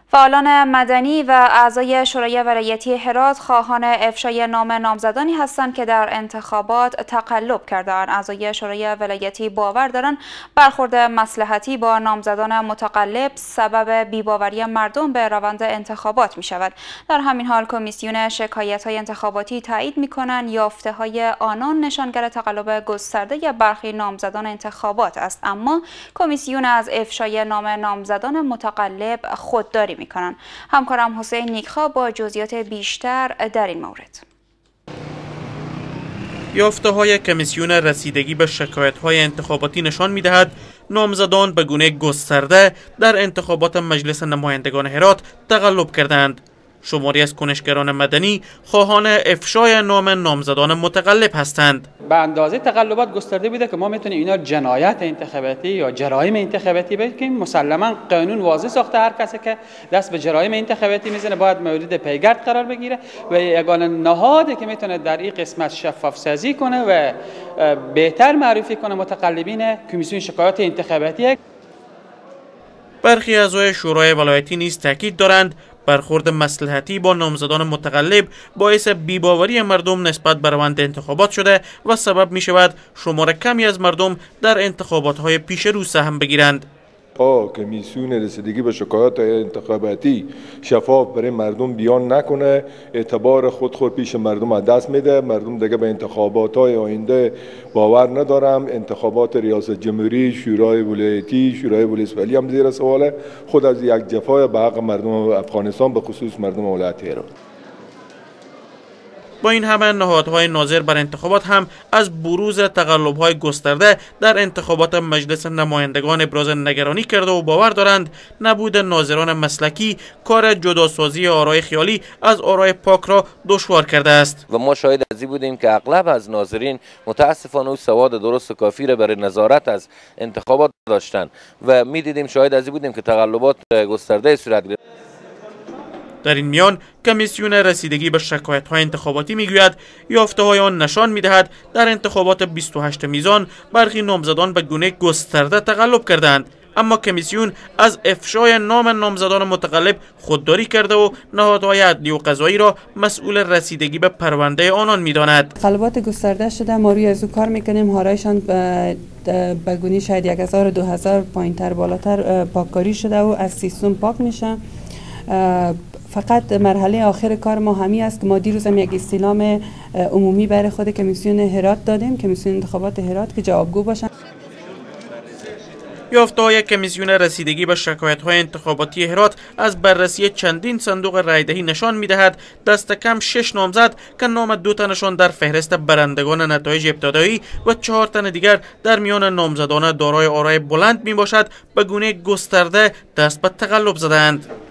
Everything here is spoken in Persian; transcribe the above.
فعالان مدنی و اعضای شورای ولایتی هرات خواهان افشای نام نامزدانی هستند که در انتخابات تقلب کرده‌اند. اعضای شورای ولایتی باور دارند برخورد مصلحتی با نامزدان متقلب سبب بی‌باوری مردم به روند انتخابات می‌شود. در همین حال کمیسیون شکایت‌های انتخاباتی تایید می‌کنند یافته‌های آنان نشانگر تقلب گسترده برخی نامزدان انتخابات است، اما کمیسیون از افشای نام نامزدان متقلب خودداری میکنن. همکارم حسین نیکخواه با جزئیات بیشتر در این مورد. یافته‌های کمیسیون رسیدگی به شکایت‌های انتخاباتی نشان می‌دهد نامزدان به گونه گسترده در انتخابات مجلس نمایندگان هرات تقلب کردند. شماری از کنشگران مدنی خواهان افشای نام نامزدان متقلب هستند. به اندازه تقلبات گسترده بوده که ما میتونیم اینا جنایت انتخاباتی یا جرایم انتخاباتی بگیم. مسلما قانون واضح ساخته هر کسی که دست به جرایم انتخاباتی میزنه باید مورد پیگرد قرار بگیره و یگانه نهادی که میتونه در این قسمت شفاف سازی کنه و بهتر معرفی کنه متقلبین کمیسیون شکایات انتخاباتی. برخی اعضای شورای ولایتی نیز تاکید دارند برخورد مصلحتی با نامزدان متقلب باعث بی‌باوری مردم نسبت به روند انتخابات شده و سبب می شود شمار کمی از مردم در انتخابات‌های پیش رو سهم بگیرند. کمیسیون رسیدگی به شکایات انتخاباتی شفاف برای مردم بیان نکنه، اعتبار خود پیش مردم از دست میده. مردم دیگه به انتخابات های آینده باور ندارم. انتخابات ریاست جمهوری، شورای ولایتی، شورای ولسوالی هم زیر سواله. خود از یک جفای به حق مردم افغانستان به خصوص مردم ولایت هرات. با این همه نهادهای ناظر بر انتخابات هم از بروز تقلب‌های گسترده در انتخابات مجلس نمایندگان ابراز نگرانی کرده و باور دارند نبود ناظران مسلکی کار جداسازی آرای خیالی از آرای پاک را دشوار کرده است. و ما شاهد از این بودیم که اغلب از ناظرین متاسفانه سواد درست و کافی را برای نظارت از انتخابات داشتند و می‌دیدیم شاهد از این بودیم که تقلبات گسترده صورت گرفت. در این میان کمیسیون رسیدگی به شکایت‌های انتخاباتی میگوید یافته‌های آن نشان می‌دهد در انتخابات 28 میزان برخی نامزدان به گونه گسترده تقلب کردند، اما کمیسیون از افشای نام نامزدان متقلب خودداری کرده و نهادهای عدلی و قضایی را مسئول رسیدگی به پرونده آنان می‌داند. تقلبات گسترده شده، ما روی از او کار می‌کنیم، هارایشان به گونه شاید 1000 2000 پایین‌تر بالاتر پاککاری شده و از سیستم پاک میشه. فقط مرحله آخر کار ما همی است که ما دیروز هم یک استعلام عمومی برای خود کمیسیون هرات دادیم، کمیسیون انتخابات هرات، که جوابگو باشن. یافته‌های کمیسیون رسیدگی به شکایت‌های انتخاباتی هرات از بررسی چندین صندوق رایدهی نشان می‌دهد دست کم 6 نامزد که نام 2 تنشان در فهرست برندگان نتایج ابتدایی و 4 تن دیگر در میان نامزدان دارای آرای بلند میباشد به گونه گسترده دست به تقلب زدند.